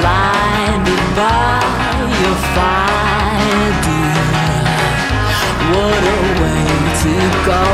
blinded by your fire, dear. What a way to go.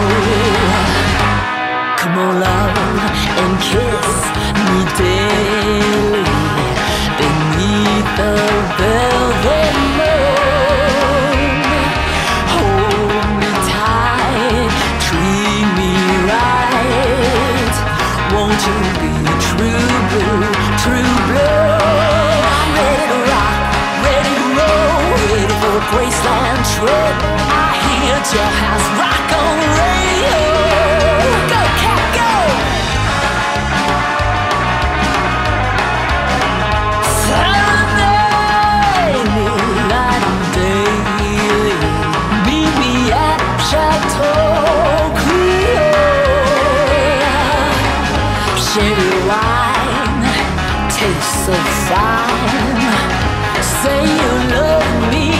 Come on, love, and kiss me daily beneath the velvet moon. Hold me tight, treat me right. Won't you be true blue, true blue? I'm ready to rock, ready to roll, ready for a Graceland trip. I hear Jailhouse Rock on radio. Go, cat, go! Sunday, moonlight and daily. Meet me at Chateau Creole. Sherry wine tastes so fine. Say you love me